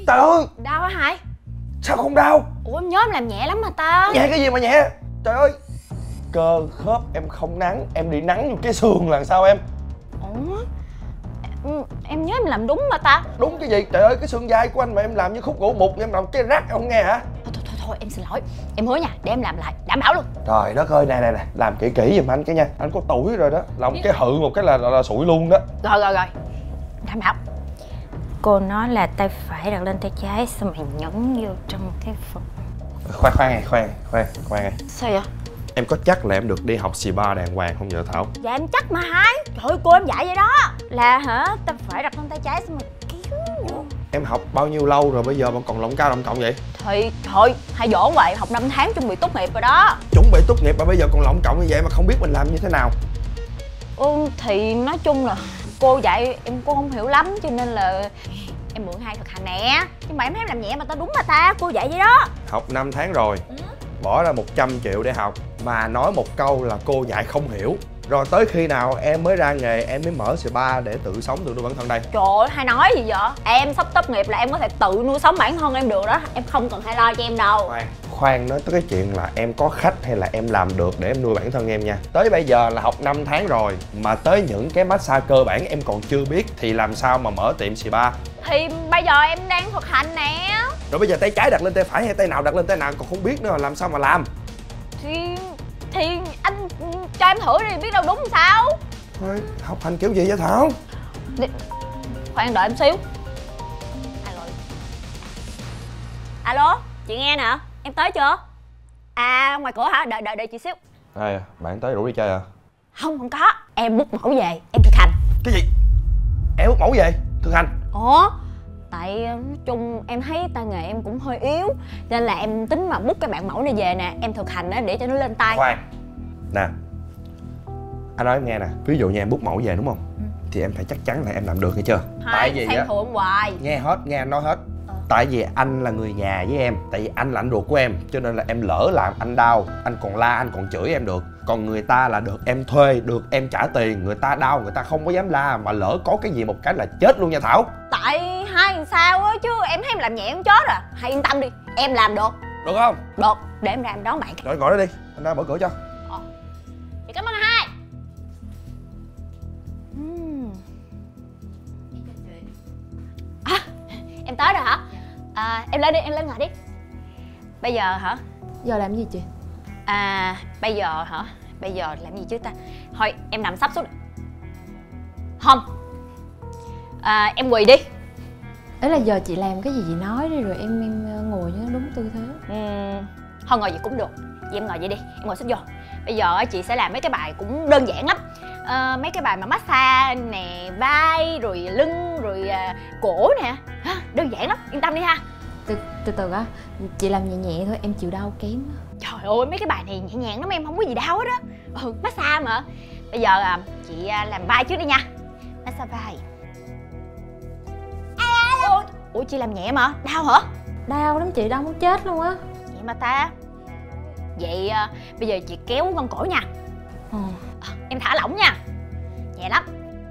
Trời ơi, Đau hả Hải? sao không đau? Ủa em nhớ em làm nhẹ lắm mà ta. Nhẹ cái gì mà nhẹ? Trời ơi, cơ khớp em không nắng, em bị nắng vô cái xương là sao em? Ủa em nhớ em làm đúng mà ta. Đúng cái gì? Trời ơi, cái xương vai của anh mà em làm như khúc gỗ mục, em làm cái rắc không nghe hả? Thôi em xin lỗi. Em hứa nha, để em làm lại, đảm bảo luôn. Trời đất ơi, nè, làm kỹ kỹ giùm anh cái nha. Anh có tuổi rồi đó, làm cái hự một cái là sụi luôn đó. Rồi, đảm bảo. Cô nói là tay phải đặt lên tay trái, xong mày nhấn vô trong cái phần. Khoan. Sao vậy? Em có chắc là em được đi học spa đàng hoàng không vậy Thảo? Dạ em chắc mà Hải. Trời ơi, cô em dạy vậy đó. Là hả, tay phải đặt lên tay trái xong mày kéo vô. Em học bao nhiêu lâu rồi bây giờ mà còn lộng cao lộng cộng vậy? Thì thôi, hay dỗ vậy, học 5 tháng chuẩn bị tốt nghiệp rồi đó. Chuẩn bị tốt nghiệp mà bây giờ còn lộng cộng như vậy mà không biết mình làm như thế nào? Thì nói chung là cô dạy em cô không hiểu lắm cho nên là em mượn Hai thực hành nè. Nhưng mà em thấy em làm nhẹ mà ta, đúng mà ta, cô dạy vậy đó. Học 5 tháng rồi, bỏ ra 100 triệu để học mà nói một câu là cô dạy không hiểu. Rồi tới khi nào em mới ra nghề, em mới mở spa để tự sống tự nuôi bản thân đây? Trời ơi, Hai nói gì vậy? Em sắp tốt nghiệp là em có thể tự nuôi sống bản thân em được đó. Em không cần Hai lo cho em đâu. Khoan nói tới cái chuyện là em có khách hay là em làm được để em nuôi bản thân em nha. Tới bây giờ là học 5 tháng rồi mà tới những cái massage cơ bản em còn chưa biết thì làm sao mà mở tiệm spa? Thì bây giờ em đang thực hành nè. Rồi bây giờ tay trái đặt lên tay phải hay tay nào đặt lên tay nào còn không biết nữa, làm sao mà làm? Thì anh cho em thử đi, biết đâu đúng sao. Thôi, học hành kiểu gì vậy Thảo? Khoan đợi em xíu. Alo, chị nghe nè, em tới chưa? À, ngoài cửa hả? Đợi chị xíu. Ai bạn tới rủ đi chơi à? Không có, em book mẫu về, em thực hành. Cái gì? Em book mẫu về? Thực hành? Ủa? Tại nói chung em thấy tay nghề em cũng hơi yếu nên là em tính mà book cái bạn mẫu này về nè, em thực hành á để cho nó lên tay. Khoan nè, anh nói em nghe nè, ví dụ như em book mẫu về đúng không? Thì em phải chắc chắn là em làm được, nghe chưa? Tại vì khen thưởng hoài. Nghe hết, nghe anh nói hết. Tại vì anh là người nhà với em, tại vì anh là anh ruột của em, cho nên là em lỡ làm anh đau, anh còn la, anh còn chửi em được. Còn người ta là được em thuê, được em trả tiền, người ta đau người ta không có dám la, mà lỡ có cái gì một cái là chết luôn nha Thảo. Tại Hai làm sao á chứ, em thấy em làm nhẹ em chết à. Hai yên tâm đi, em làm được. Được không? Được, để em ra em đón bạn. Rồi ngồi đó đi, anh ra mở cửa cho. Chị cảm ơn Hai. Em tới rồi hả? Em lên đi, em lên ngồi đi. Bây giờ hả? Giờ làm gì chị? Bây giờ hả? Bây giờ làm gì chứ ta? Thôi em nằm sắp xuống. Không. Em quỳ đi. Đấy là giờ chị làm cái gì chị nói đi rồi em ngồi cho nó đúng tư thế. Thôi ngồi gì cũng được. Vậy em ngồi vậy đi, em ngồi xích vô. Bây giờ chị sẽ làm mấy cái bài cũng đơn giản lắm. Mấy cái bài mà massage nè, vai, rồi lưng, rồi cổ nè. Đơn giản lắm, yên tâm đi ha. Từ từ á, chị làm nhẹ nhẹ thôi, em chịu đau kém. Trời ơi, mấy cái bài này nhẹ nhàng lắm em, không có gì đau hết á. Massage mà. Bây giờ chị làm vai trước đi nha. Massage vai. Ủa chị làm nhẹ mà, đau hả? Đau lắm chị, đau muốn chết luôn á. Vậy mà ta. Vậy bây giờ chị kéo gân cổ nha. Em thả lỏng nha. Nhẹ lắm.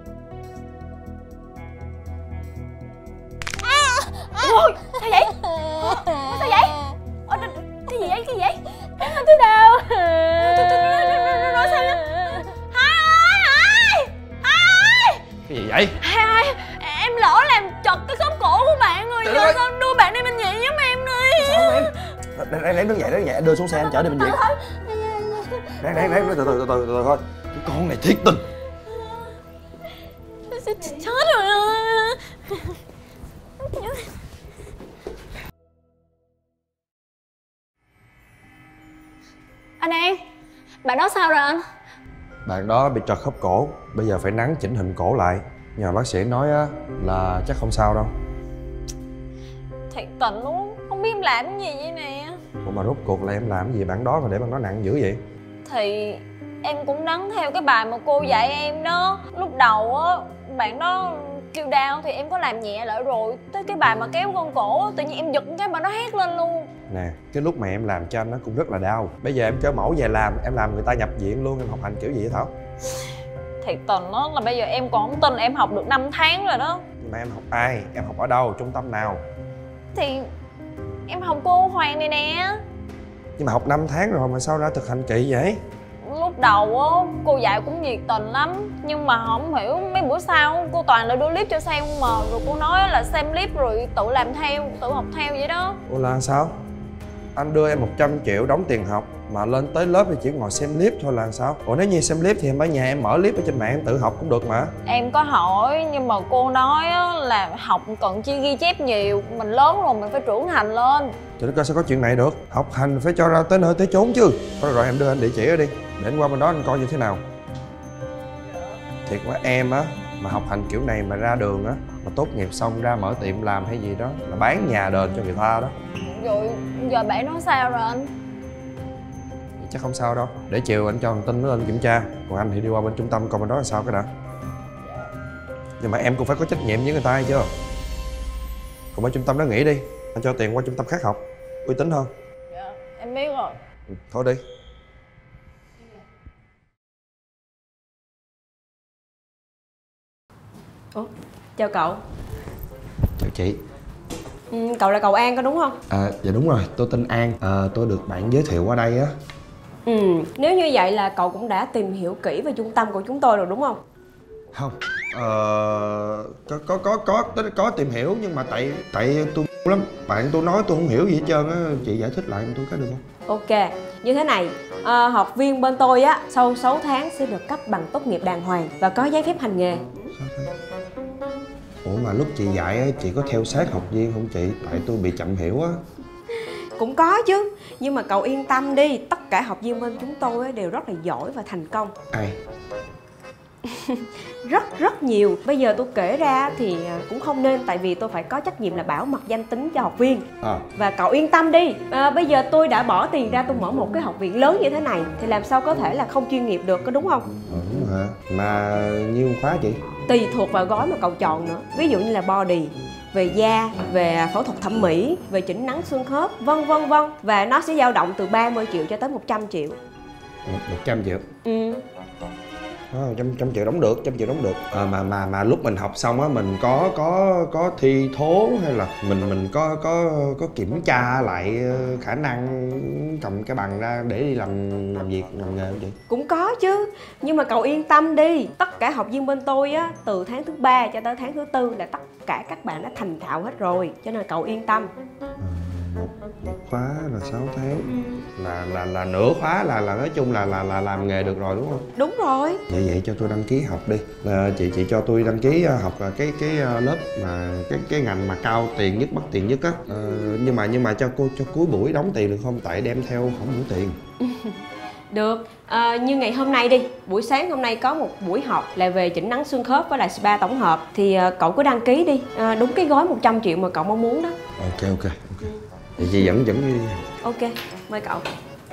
Ôi, sao vậy? Sao vậy? Cái gì vậy? Cái gì vậy? Em không thấy đau. Nói sao vậy? Hai ơi! Cái gì vậy? Hai, em lỡ làm trật cái khớp cổ của bạn rồi. Giờ sao đưa bạn đi bệnh viện giúp em đi. Sao em? Đang đứng dậy, đưa xuống xe anh chở đi bệnh viện. Đang từ từ thôi. Cái con này thiệt tình. Chết rồi. Anh An, bạn đó sao rồi anh? Bạn đó bị trật khớp cổ, bây giờ phải nắn chỉnh hình cổ lại. Nhờ bác sĩ nói á là chắc không sao đâu. Thiệt tình luôn, không biết em làm cái gì vậy nè. Ủa mà rốt cuộc là em làm cái gì bạn đó mà để bạn đó nặng dữ vậy? Thì em cũng nắn theo cái bài mà cô dạy em đó. Lúc đầu á, bạn đó kêu đau thì em có làm nhẹ lại rồi. Tới cái bài mà kéo gân cổ á, tự nhiên em giật cái mà nó hét lên luôn. Nè, cái lúc mà em làm cho anh nó cũng rất là đau. Bây giờ em kêu mẫu về làm, em làm người ta nhập viện luôn, em học hành kiểu gì vậy Thảo? Thiệt tình đó là bây giờ em còn không tin em học được 5 tháng rồi đó. Nhưng mà em học ai? Em học ở đâu? Trung tâm nào? Thì em học cô Hoàng này nè. Nhưng mà học 5 tháng rồi mà sao ra thực hành kỳ vậy? Lúc đầu á cô dạy cũng nhiệt tình lắm, nhưng mà không hiểu mấy bữa sau cô toàn là đưa clip cho xem mà. Rồi cô nói là xem clip rồi tự làm theo, tự học theo vậy đó. Ủa là sao? Anh đưa em 100 triệu đóng tiền học mà lên tới lớp thì chỉ ngồi xem clip thôi là sao? Ủa nếu như xem clip thì em ở nhà em mở clip ở trên mạng em tự học cũng được mà. Em có hỏi nhưng mà cô nói là học cần chi ghi chép nhiều. Mình lớn rồi mình phải trưởng thành lên. Trời đất ơi, sao có chuyện này được? Học hành phải cho ra tới nơi tới chốn chứ. Thôi rồi em đưa anh địa chỉ ở đi để anh qua bên đó anh coi như thế nào. Thiệt quá em á, mà học hành kiểu này mà ra đường á, mà tốt nghiệp xong ra mở tiệm làm hay gì đó là bán nhà đền cho người ta đó. Rồi giờ bạn nói sao rồi anh? Chắc không sao đâu. Để chiều anh cho thằng Tinh nó lên kiểm tra. Còn anh thì đi qua bên trung tâm coi bên đó là sao cái đã. Nhưng mà em cũng phải có trách nhiệm với người ta hay chưa? Còn bên trung tâm đó nghỉ đi. Anh cho tiền qua trung tâm khác học, uy tín hơn. Dạ em biết rồi. Thôi đi. Ủa, chào cậu. Chào chị. Cậu là cậu An có đúng không? Dạ đúng rồi, tôi tên An. Tôi được bạn giới thiệu qua đây á. Nếu như vậy là cậu cũng đã tìm hiểu kỹ về trung tâm của chúng tôi rồi đúng không? Không. Có tìm hiểu nhưng mà tại tôi lắm. Bạn tôi nói tôi không hiểu gì hết trơn á. Chị giải thích lại cho tôi cái được không? Ok, như thế này, học viên bên tôi á sau 6 tháng sẽ được cấp bằng tốt nghiệp đàng hoàng và có giấy phép hành nghề. Sao thế? Ủa mà lúc chị dạy á, chị có theo sát học viên không chị? Tại tôi bị chậm hiểu á. Cũng có chứ, nhưng mà cậu yên tâm đi, tất cả học viên bên chúng tôi đều rất là giỏi và thành công. Ai? Rất nhiều. Bây giờ tôi kể ra thì cũng không nên, tại vì tôi phải có trách nhiệm là bảo mật danh tính cho học viên. Và cậu yên tâm đi, bây giờ tôi đã bỏ tiền ra tôi mở một cái học viện lớn như thế này thì làm sao có thể là không chuyên nghiệp được, có đúng không? Đúng hả? Mà nhiêu khóa chị? Tùy thuộc vào gói mà cậu chọn nữa. Ví dụ như là body, về da, về phẫu thuật thẩm mỹ, về chỉnh nắng xương khớp, vân vân vân. Và nó sẽ dao động từ 30 triệu cho tới 100 triệu. 100 triệu? Trăm triệu đóng được, 100 triệu đóng được. Mà lúc mình học xong á, mình có thi thố hay là mình có kiểm tra lại khả năng cầm cái bằng ra để đi làm việc, làm nghề không chị? Cũng có chứ, nhưng mà cậu yên tâm đi, tất cả học viên bên tôi á, từ tháng thứ 3 cho tới tháng thứ 4 là tất cả các bạn đã thành thạo hết rồi, cho nên cậu yên tâm. Một khóa là 6 tháng, là nửa khóa là nói chung là làm nghề được rồi đúng không? Đúng rồi. Vậy cho tôi đăng ký học đi. Chị cho tôi đăng ký học cái lớp mà cái ngành mà cao tiền nhất, mất tiền nhất á. Nhưng mà cho cuối buổi đóng tiền được không? Tại đem theo không đủ tiền. Được, như ngày hôm nay đi, buổi sáng hôm nay có một buổi học là về chỉnh nắng xương khớp với lại spa tổng hợp. Thì cậu cứ đăng ký đi, đúng cái gói 100 triệu mà cậu mong muốn đó. Ok. Thì chị dẫn đi học. Ok, mời cậu.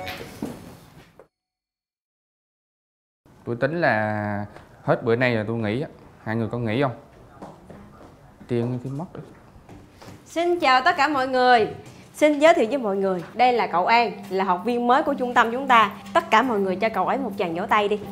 Tôi tính là hết bữa nay là tôi nghỉ á. Hai người có nghỉ không? Tiền thì mất rồi. Xin chào tất cả mọi người. Xin giới thiệu với mọi người, đây là cậu An, là học viên mới của trung tâm chúng ta. Tất cả mọi người cho cậu ấy một tràng vỗ tay đi.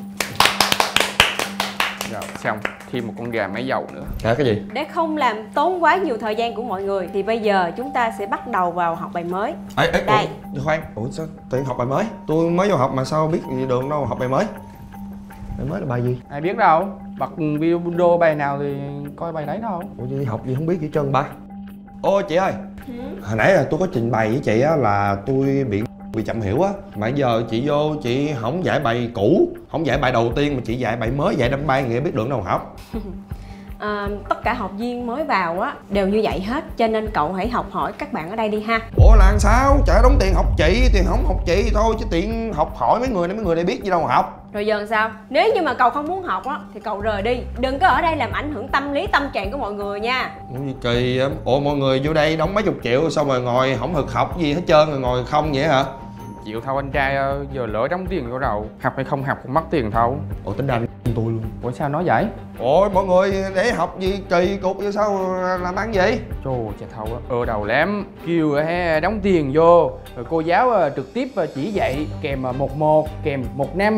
Rồi xong, thêm một con gà mái dầu nữa. Hả, cái gì? Để không làm tốn quá nhiều thời gian của mọi người thì bây giờ chúng ta sẽ bắt đầu vào học bài mới. Đây. Khoan, sao tự học bài mới? Tôi mới vào học mà sao biết gì đường đâu học bài mới? Bài mới là bài gì? Ai biết đâu, bật video bài nào thì coi bài đấy thôi. Ủa gì học gì không biết gì trơn ba. Ô chị ơi, hồi nãy là tôi có trình bày với chị á là tôi bị chậm hiểu á. Mà giờ chị vô chị không dạy bài cũ, không dạy bài đầu tiên mà chị dạy bài mới, dạy đâm bay nghĩa biết đường đâu học. Tất cả học viên mới vào á đều như vậy hết, cho nên cậu hãy học hỏi các bạn ở đây đi ha. Ủa là sao? Chả đóng tiền học chị thì không học chị thôi, chứ tiền học hỏi mấy người đây biết gì đâu mà học. Rồi giờ sao? Nếu như mà cậu không muốn học á thì cậu rời đi, đừng có ở đây làm ảnh hưởng tâm lý tâm trạng của mọi người nha. Ủa gì kỳ vậy? Ủa mọi người vô đây đóng mấy chục triệu xong rồi ngồi không thực học gì hết trơn, rồi ngồi không vậy hả? Chịu thôi anh trai ơi, giờ lỡ đóng tiền vô đầu. Học hay không học cũng mất tiền thôi. Ủa tính ra tôi luôn. Ủa sao nói vậy? Ủa mọi người để học gì kỳ cục vậy sao làm ăn gì? Trời chà thầu á, đầu lắm. Kêu đóng tiền vô, rồi cô giáo trực tiếp chỉ dạy kèm 1-1, kèm 1 năm.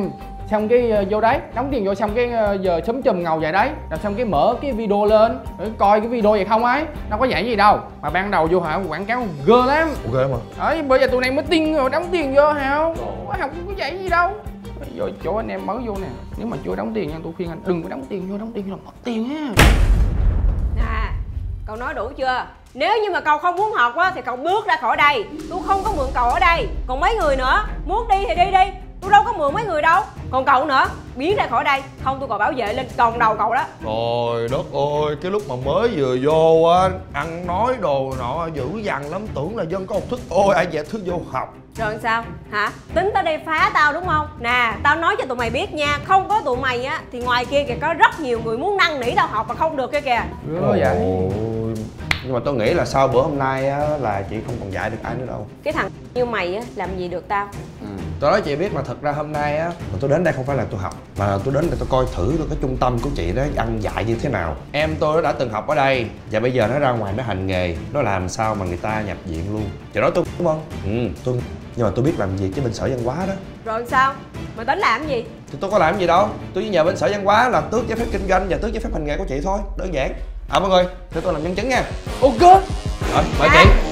xong cái vô đấy đóng tiền vô, xong cái giờ sớm chùm ngầu vậy đấy, rồi xong cái mở cái video lên rồi coi cái video vậy không ấy, đâu có vậy gì đâu. Mà ban đầu vô hả quảng cáo ghê lắm. Ghê mà. Đấy, bây giờ tụi này mới tin rồi đóng tiền vô hả, không có vậy gì đâu. Vô chỗ anh em mới vô nè, nếu mà chưa đóng tiền nha, tôi khuyên anh đừng có đóng tiền vô là mất tiền ha. Nè, cậu nói đủ chưa? Nếu như mà cậu không muốn học á thì cậu bước ra khỏi đây. Tôi không có mượn cậu ở đây. Còn mấy người nữa, muốn đi thì đi đi. Tôi đâu có mượn mấy người đâu. Còn cậu nữa, biến ra khỏi đây. Không tôi còn bảo vệ lên còng đầu cậu đó. Trời đất ơi, cái lúc mà mới vừa vô á, ăn nói đồ nọ dữ dằn lắm, tưởng là dân có học thức. Ôi ai dè thức vô học. Rồi sao? Hả? Tính tới đây phá tao đúng không? Nè, tao nói cho tụi mày biết nha. Không có tụi mày á thì ngoài kia kìa có rất nhiều người muốn năn nỉ tao học mà không được kia kìa. Ôi vậy. Nhưng mà tôi nghĩ là sau bữa hôm nay á là chị không còn dạy được ai nữa đâu. Cái thằng như mày á làm gì được tao. Tôi nói chị biết mà thật ra hôm nay á tôi đến đây không phải là tôi học, mà tôi đến để tôi coi thử cái trung tâm của chị đó ăn dạy như thế nào. Em tôi nó đã từng học ở đây và bây giờ nó ra ngoài nó hành nghề, nó làm sao mà người ta nhập viện luôn. Chị nói tôi đúng không? Tôi nhưng mà tôi biết làm gì chứ bên sở văn hóa đó. Rồi sao? Mày tính làm gì? Thì tôi có làm gì đâu, tôi chỉ nhờ bên sở văn hóa làm tước giấy phép kinh doanh và tước giấy phép hành nghề của chị thôi, đơn giản. Mọi người, để tôi làm nhân chứng nha. Ok. Rồi, mời chị.